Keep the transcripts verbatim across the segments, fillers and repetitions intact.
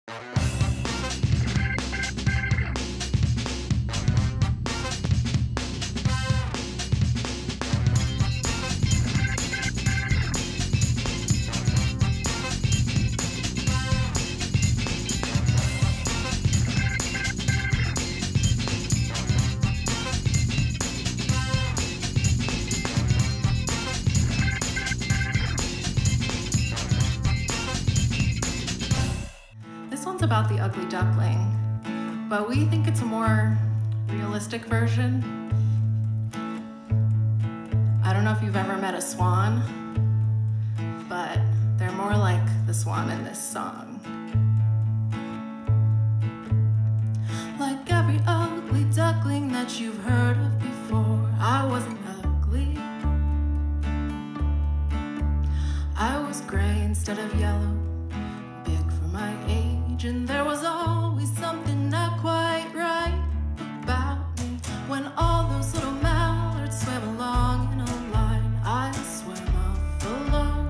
This one's about the ugly duckling, but we think it's a more realistic version. I don't know if you've ever met a swan, but they're more like the swan in this song. Like every ugly duckling that you've heard of before, I wasn't ugly. I was gray instead of yellow, big for my age, and there was always something not quite right about me. When all those little mallards swam along in a line, I swam off alone,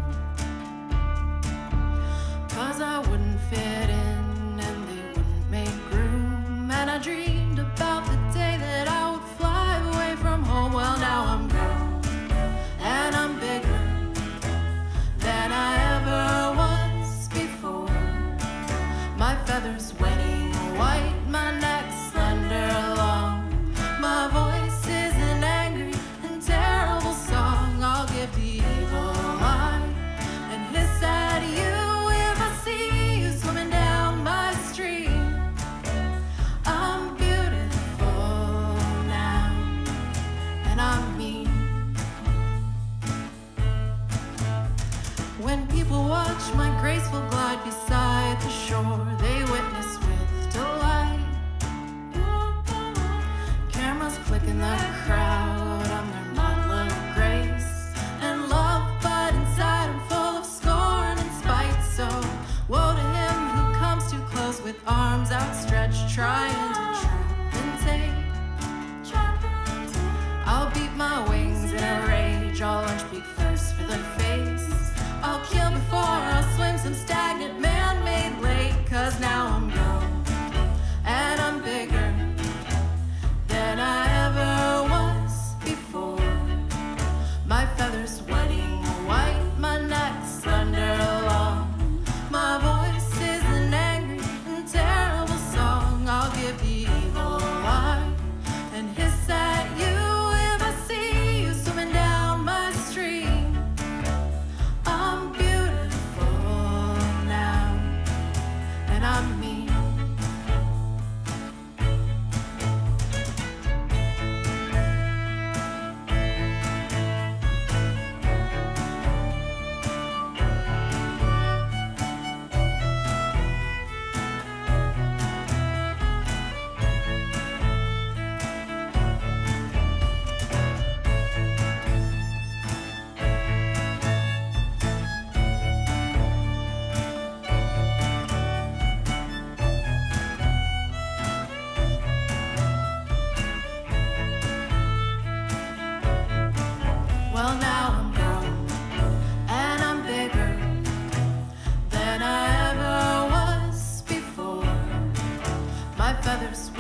'cause I wouldn't fit in and they wouldn't make room. And I dreamed about the day that I would fly away from home. Well, now I'm grown and I'm bigger than I ever was before. My feathers wetting white, my neck slender long. My voice is an angry and terrible song. I'll give the evil eye and hiss at you if I see you swimming down my stream. I'm beautiful now, and I'm mean. When people watch my graceful glide beside the shore, they witness with delight. Cameras click in the crowd, I'm their model of grace and love, but inside I'm full of scorn and spite. So woe to him who comes too close with arms outstretched, trying to trap and take. I'll beat my wings in a rage, I'll lunge beak first for the face. I'll kill before I'll swim some stagnant man-made lake. 'Cause now I'm grown and I'm bigger than I ever was before. My feathers wetting white, my neck slender long. My voice is an angry and terrible song. I'll give the evil eye and hiss at you if I see you swimming down my stream. I'm beautiful now, and I'm mean. Well, now I'm grown and I'm bigger than I ever was before. My feathers